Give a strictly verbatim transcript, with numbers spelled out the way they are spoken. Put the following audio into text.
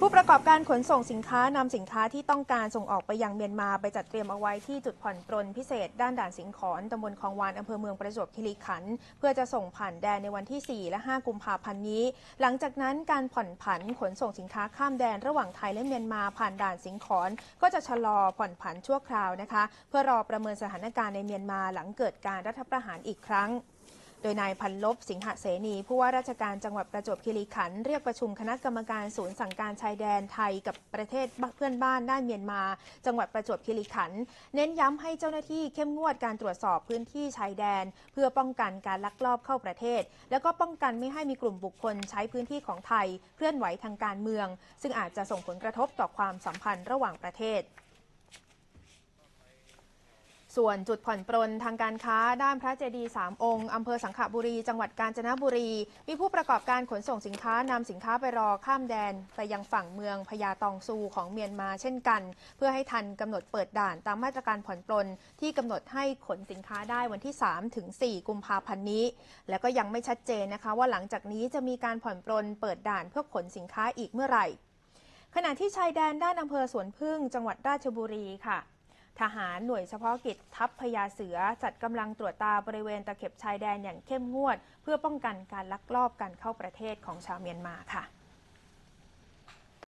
ประกอบการขนส่งสินค้านำสินค้าที่ต้องการส่งออกไปยังเมียนมาไปจัดเตรียมเอาไว้ที่จุดผ่อนปรนพิเศษด้านด่านสิงขรตำบลคลองวานอำเภอเมืองประจวบคีรีขันธ์เพื่อจะส่งผ่านแดนในวันที่สี่และห้ากุมภาพันธ์นี้หลังจากนั้นการผ่อนผันขนส่งสินค้าข้ามแดนระหว่างไทยและเมียนมาผ่านด่านสิงขรก็จะชะลอผ่อนผันชั่วคราวนะคะเพื่อรอประเมินสถานการณ์ในเมียนมาหลังเกิดการรัฐประหารอีกครั้งโดยนายพันลบสิงหเสนีผู้ว่าราชการจังหวัดประจวบคีรีขันธ์เรียกประชุมคณะกรรมการศูนย์สั่งการชายแดนไทยกับประเทศเพื่อนบ้านด้านเมียนมาจังหวัดประจวบคีรีขันธ์เน้นย้ำให้เจ้าหน้าที่เข้มงวดการตรวจสอบพื้นที่ชายแดนเพื่อป้องกันการลักลอบเข้าประเทศแล้วก็ป้องกันไม่ให้มีกลุ่มบุคคลใช้พื้นที่ของไทยเคลื่อนไหวทางการเมืองซึ่งอาจจะส่งผลกระทบต่อความสัมพันธ์ระหว่างประเทศส่วนจุดผ่อนปรนทางการค้าด้านพระเจดีย์สามองค์อำเภอสังขบุรีจังหวัดกาญจนบุรีมีผู้ประกอบการขนส่งสินค้านำสินค้าไปรอข้ามแดนไปยังฝั่งเมืองพญาตองซูของเมียนมาเช่นกันเพื่อให้ทันกำหนดเปิดด่านตามมาตรการผ่อนปรนที่กำหนดให้ขนสินค้าได้วันที่สามถึงสี่กุมภาพันธ์นี้แล้วก็ยังไม่ชัดเจนนะคะว่าหลังจากนี้จะมีการผ่อนปรนเปิดด่านเพื่อขนสินค้าอีกเมื่อไหร่ขณะที่ชายแดนด้านอำเภอสวนพึ่งจังหวัดราชบุรีค่ะทหารหน่วยเฉพาะกิจทัพพญาเสือจัดกำลังตรวจตาบริเวณตะเข็บชายแดนอย่างเข้มงวดเพื่อป้องกันการลักลอบการเข้าประเทศของชาวเมียนมาค่ะ